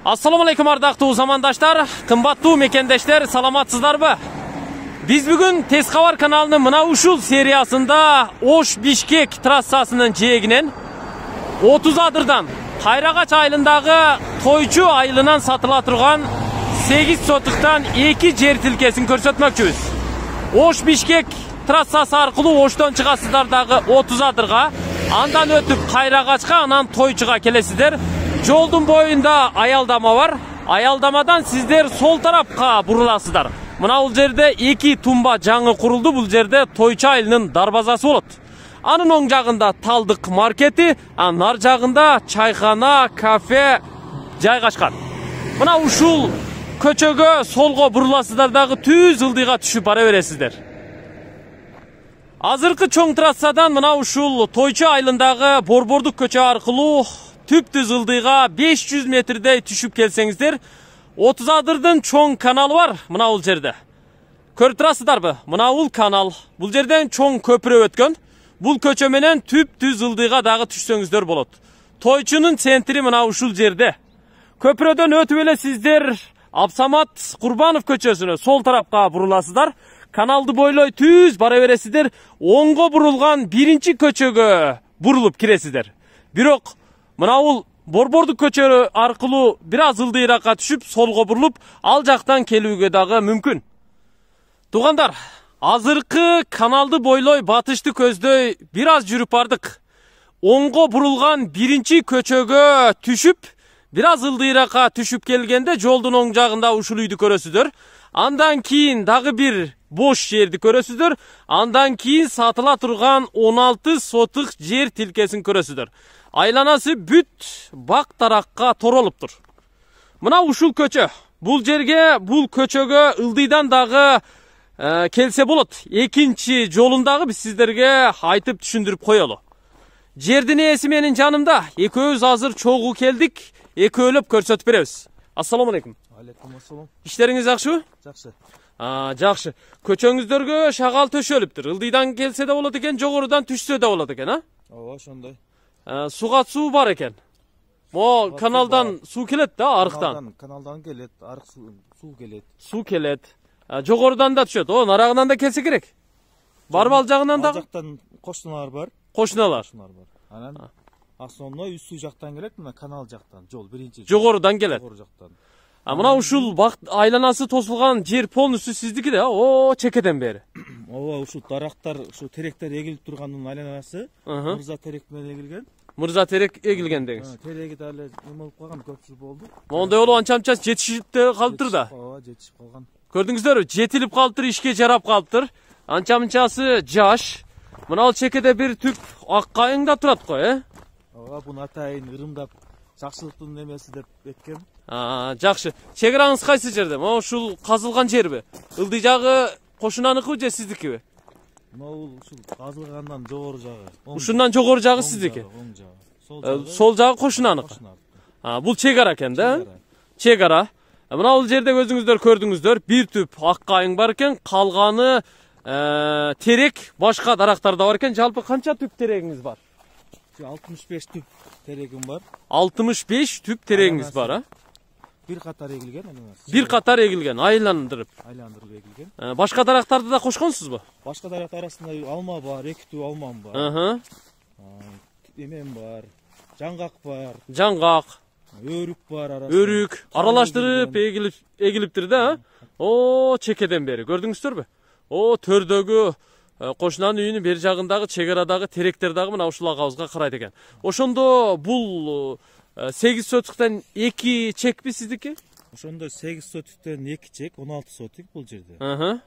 Assalamu alaikum ardaqtуу zamандаштар, кымбаттуу мекендештер, саламатсыздарбы? Биз бүгүн Тез кабар каналынын мына ушул сериясында Ош-Бишкек трассасынын жээгинен 30 адырдан Кайрагач айылындагы Тойчу айылынан сатыла турган 8 сотуктан 2 жер тилкесин көрсөтмөкчүбүз. Ош-Бишкек трассасы аркылуу Оштон чыгасыздар дагы 30 адырга, андан өтүп Кайрагачка, анан Тойчуга келесиздер. Жолдун боюнда аялдама бар. Аялдамадан сиздер сол тарапка буруласыздар. Мына бул жерде 2 тумба жаңы курулду. Бул жерде Тойчу айылынын дарбазасы болот. Анын оң жагында Талдык маркети, анын ар жагында чайхана, кафе жайгашкан. Мына ушул көчөгө солго буруласыздар дагы түз ылдыйга түшүп бара бересиздер. Азыркы чоң трассадан мына ушул Тойчу айылындагы Борбордук көчө аркылуу түп-түз ылдыйга 500 метрдей түшүп келсеңиздер, 30 адырдын чоң каналы бар мына бул жерде. Көрүп турасыздарбы? Мына бул канал. Бул жерден чоң көпүрө өткөн. Бул көчө менен түп-түз ылдыйга дагы түшсөңүздөр болот. Тойчунун центри мына ушул жерде. Көпүрөдөн өтүп эле сиздер Абсамат Курбанов көчөсүнө сол тарапка буруласыздар. Каналды бойлой түз бара бересиздер. Оңго бурулган биринчи көчөгө бурулуп киресиздер. Бирок мына бул Борбордук көчө аркылуу бир аз ылдыйракка түшүп, солго бурулуп, ал жактан келүүгө дагы мүмкүн. Туугандар, азыркы каналды бойлой батышты көздөй бир аз жүрүп бардык. Оңго бурулган биринчи көчөгө түшүп, бир аз ылдыйракка түшүп келгенде жолдун оң жагында ушул үйдү көрөсүздөр. Андан кийин дагы бир бош жерди көрөсүздөр. Андан кийин сатыла турган 16 сотук жер тилкесин көрөсүздөр. Айланасы бүт бак таракка торолуптур. Мына ушул көчө. Бул жерге, бул көчөгө ылдыйдан дагы келсе болот. Экинчи жолундагы биз сиздерге айтып түшүндүрүп коелу. Жердин ээси менин жанымда. Экөөбүз азыр чогуу келдик. Экөөлөп көрсөтүп беребиз. Ассаламу алейкум. Алейкум ассалам. Иштериңиз жакшыбы? Жакшы. Жакшы. Көчөңүздөргө шагал төшөлүптүр. Ылдыйдан келсе да болот экен, жогорудан түшсө да болот экен, а? Ооба, ошондой. Суга суу бар экен. Мо каналдан суу келет да, арыктан. Каналдан келет, арык суу келет. Суу келет. Жогорудан да түшөт. О, нарагынан да келсе керек. Барбы ал жагынан да? Ал жактан кошуналар бар. Кошуналар. Анан основной үстү жактан келет, мына канал жактан, жол биринчи. Жогорудан келет. Жогору жактан. Мына ушул бак айланасы тосулган жер полностью сиздики да? О, чекеден бери. Ооба, ушул дарактар, ушу теректер эгилип турганын айланасы Мырза терек менен эгилген. Мырза терек эгилген деңиз. Тереги дагы эме болуп калган, көп жыл болду. Моундай болуп анча-мынча жетишип калыптыр да. Ооба, жетишип калган. Көрдүңүздөрбү? Жетилип калыптыр, ишке жарап калыптыр. Анча-мынчасы жаш. Мына ал чекеде бир түп ак кайың да турат го, Ооба, буну атайын ырымдап жакшылыктын немеси деп эткен. Жакшы. Чегираңыз кайсы жерде? Могу ушул казылган жерби? Ылдый жагы кошунаныкыбы же сиздикиби? Могу ушул казылгандан жогору жагы. Ушундан жогору жагы сиздики? Оң жагы. Сол жагы кошунаныкы. Бул чегара экен да? Чегара. Мына бул жерде өзүңүздөр көрдүңүздөр, бир түп ак кайың бар экен, калганы терек, башка дарактар да бар экен. Жалпы канча түп терегиңиз бар? 65 түп терегим бар. 65 түп терегиңиз бар, а? Бир катар эгилген, бир катар эгилген, айландырып эгилген. Башка дарактарды да кошконсузбу? Башка дарак арасында алма бар, 2 түп алмам бар. Эмем бар, жаңгак бар. Жаңгак, өрүк бар арасында. Өрүк аралаштырып эгилиптир да? О, чекеден бери көрдүңүздөрбү? О, төрдөгү кошунанын үйүнүн бери жагындагы чегарадагы теректер дагы мына ушул агабызга карайт экен. Ошондо бул 8 сотуктан 2 чекпи сиздики? Ошондо 8 сотуктан 2 чек, 16 сотук бул жерде.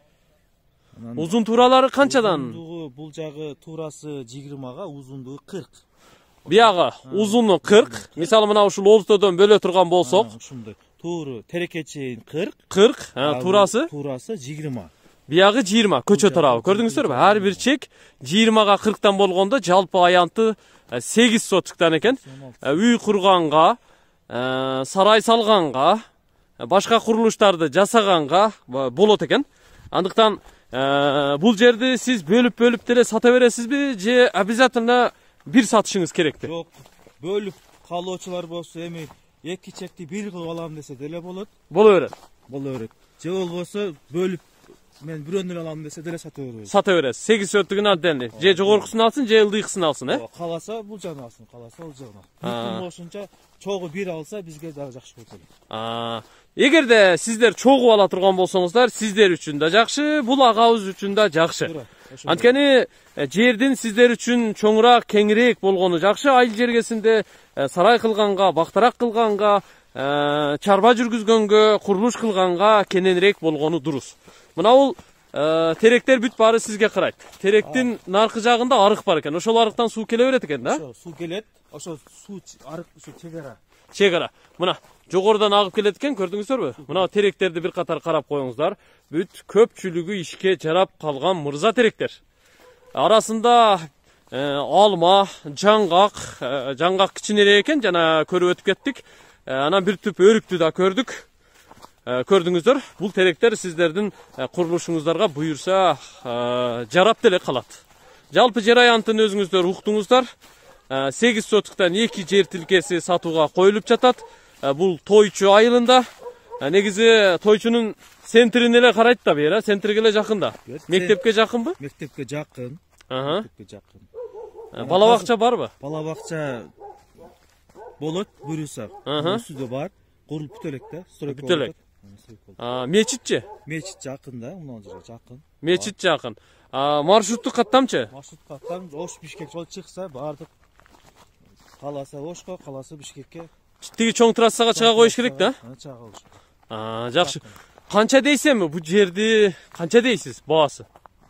Узун тууралары канчадан? Узундугу бул жагы туурасы 20га, узундугу 40. Биягы узуну 40. Мисалы мына ушул ортодон бөлө турган болсок, ушундай. Тууру терекке чейин 40. 40, туурасы? Туурасы 20. Биягы 20, көчө тарабы. Көрдүңүздөрбү? Ар бир чек 20га 40тан болгондо жалпы аянты 8 сотуктан экен. Үй курганга, сарай салганга, башка курулуштарды жасаганга болот экен. Андыктан бул жерди сиз бөлүп деле сата бересизби же обязательно бир сатышыңыз керекпи? Жок, бөлүп калоочулар болсо эми 2 çekti 1 kılıp alam dese dele bolot. Bolaverет. Bolaverет. Je bolbosa bölüp men birönden alam dese dele sataverебиз. Sataveresiz. 8 söttügün addenli. Je jogorkusunu alsın, je ıldıykısını alsın, he? Kalasa bul jana alsın, kalasa ol jana. Bütün boşunca çoğu bir alsa bizge daha jakşı bolot. Egerde sizler çoğu ala turgan bolsoңуздар, sizler üçün de jakşı, bul agabız üçün de jakşı. Antkeni жердин sizler üçün çoңurak, kеңирээк болгону jakşı. Айыл жергесинде сарай кылганга, бактарак кылганга, чарба жүргүзгөнгө, курулуш кылганга кененирээк болгону дурус. Мына бул теректер бүт бары сизге карайт. Теректин наркы жагында арык бар экен. Ошол арыктан суу келе берет экен да? Суу келет. Ошо суу арык ушу чегара. Чегара. Мына жогорудан агып келет экен, көрдүңүздөрбү? Мына теректерди бир катар карап коюңуздар. Бүт көпчүлүгү ишке жарап калган мырза теректер. Арасында алма, жаңгак кичинерээк экен, жана көрүп өтүп кеттик. Анан бир түп өрүктү да көрдүк. Көрдүңүздөр, бул теректер сиздердин курулушуңуздарга буюрса жарап деле калат. Жалпы жер аянтын өзүңүздөр уктуңуздар. 8 сотуктан 2 жер тилкеси сатууга коюлуп жатат. Бул Тойчу айылында. Негизи Тойчунун центрине эле карайт да бери, центрге эле жакын да. Мектепке жакынбы? Мектепке жакын. Мектепке жакын. Бала бакча барбы? Бала бакча болот, буюрса. Үстүдө бар. Курулуп бүтө элек да, стройка. Бүтө элек. Мечитчи? Мечит жакын да, мына жерге жакын. Мечит жакын. Маршруттук каттамчы? Маршрут каттам, Ош Бишкек жол чыкса, бардык. Каласа Ошко, каласа Бишкекке. Тиги чоң трассага чыга коюш керек да? Чыга коюш. Жакшы. Канча дейсемби бу жерди? Канча дейсиз баасы?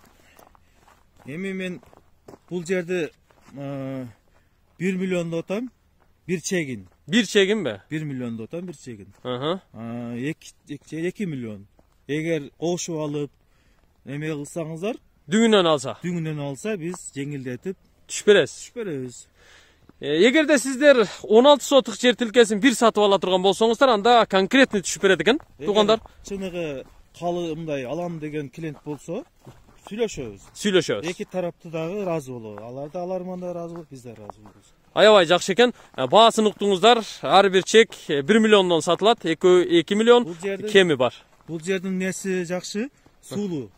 Эми мен бул жерди 1 миллиондо отам, бир чегин. Bir çegin be? 1 миллиондо отам, бир чегин. 2 миллион. Эгер кошуп алып, эме кылсаңыздар, дүңүнөн алса биз жеңилдетип түшүп беребиз. Эгерде сиздер 16 сотук жер тилкесин бир сатып ала турган болсоңуздар, анда конкретный түшүп берет экен, туугандар. Чыныгы калымдай алам деген клиент болсо, сүйлөшөбүз. Эки тарапты дагы ыраазы болобу. Алар да аларман да ыраазы болот, биз да ыраазы болобуз. Аябай жакшы экен. Баасын уктуңуздар. Ар бир чек 1 миллиондон сатылат, 2 миллион кеми бар. Бул жердин неси жакшы? Суу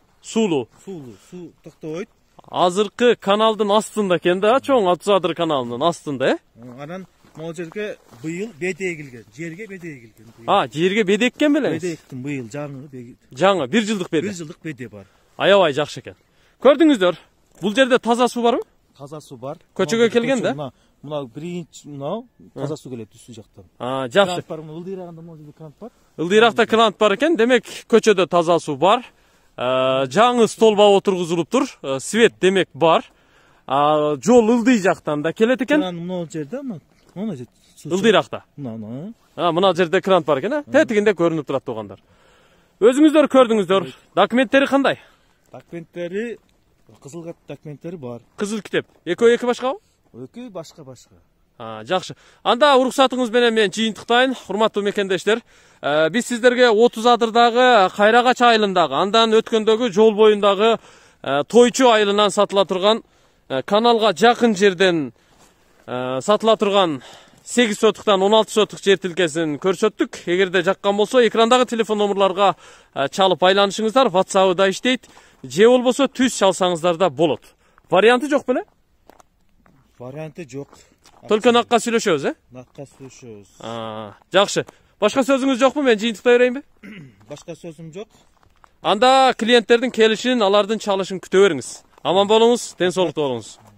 токтойт. Азыркы каналдын астында экен да, чоң Атсадыр каналынын астында, Анан могу жерге быйыл беде эгилген. Жерге беде эгилген. Жерге беде эккен белеңиз? Беде эктим быйыл жаңы 1 жылдык беде. 1 жылдык беде бар. Аябай жакшы экен. Көрдүңүздөр. Бул жерде таза суу барбы? Таза суу бар. Көчөгө келген да? Мына биринчи таза суу келет үстү жактан. Жакшы. Крант бар, ылдыйрагында могу жерде крант бар. Ылдыйракта крант бар экен, демек көчөдө таза суу бар. Жаңы столба отургузулуптур, свет демек бар. Жол ылдый жактан да келет экен. Мына жерде, мына жерде. Ылдыйракта. Мына жерде крант бар экен, тетигинде көрүнүп турат туугандар. Өзүңүздөр көрдүңүздөр. Документтери кандай? Документтери кызыл документтери бар. Кызыл китеп. Экөө эки башкабы? Экөө башка. Жакшы. Анда уруксатыңыз менен мен жыйынтыктайын, урматтуу мекендештер. Биз сиздерге 30 адырдагы Кайрагач айылындагы, андан өткөндөгү жол боюндагы Тойчу айылынан сатыла турган, каналга жакын жерден сатыла турган 8 сотуктан 16 сотук жер тилкесин көрсөттүк. Эгерде жаккан болсо, экрандагы телефон номерларга чалып байланышыңыздар, WhatsApp да иштейт. Же болбосо түз чалсаңыздар да болот. Варианты жок беле? Варианты жок. Только накка сүйлөшөбүз, Накка сүйлөшөбүз. Жакшы. Башка сөзүңүз жокпу? Мен жыйынтыктай берейинби? Башка сөзүм жок. Анда клиенттердин келишин, алардын чалышын күтө бериңиз. Аман болуңуз, ден соолукта болуңуз.